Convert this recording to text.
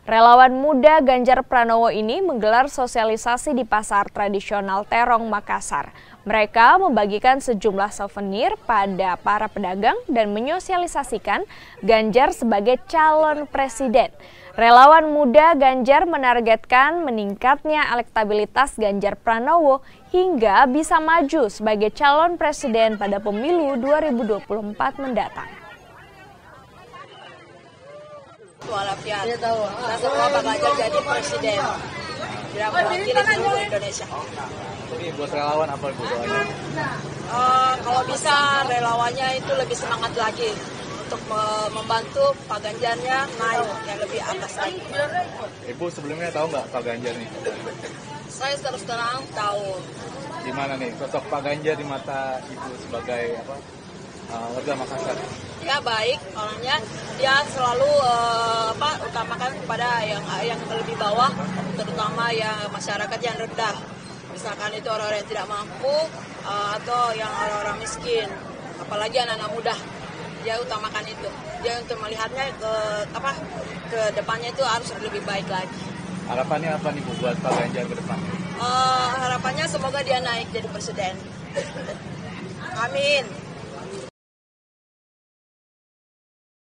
Relawan muda Ganjar Pranowo ini menggelar sosialisasi di pasar tradisional Terong, Makassar. Mereka membagikan sejumlah souvenir pada para pedagang dan menyosialisasikan Ganjar sebagai calon presiden. Relawan muda Ganjar menargetkan meningkatnya elektabilitas Ganjar Pranowo hingga bisa maju sebagai calon presiden pada pemilu 2024 mendatang. Walafiat, kita semua bakal jadi presiden yang mewakili seluruh Indonesia. Jadi buat relawan apa Bu doanya? Kalau bisa relawannya itu lebih semangat lagi untuk membantu Pak Ganjarnya naik yang lebih atas lagi. Ibu sebelumnya tahu nggak Pak Ganjar nih? Saya terus terang tahu. Gimana nih sosok Pak Ganjar di mata Ibu sebagai warga Makassar? Ya baik orangnya, dia selalu utamakan kepada yang lebih bawah, terutama yang masyarakat yang rendah. Misalkan itu orang-orang yang tidak mampu atau yang orang-orang miskin, apalagi anak-anak muda. Dia utamakan itu. Dia untuk melihatnya ke depannya itu harus lebih baik lagi. Harapannya apa nih Bu buat Pak Ganjar ke depan? Harapannya semoga dia naik jadi presiden. Amin.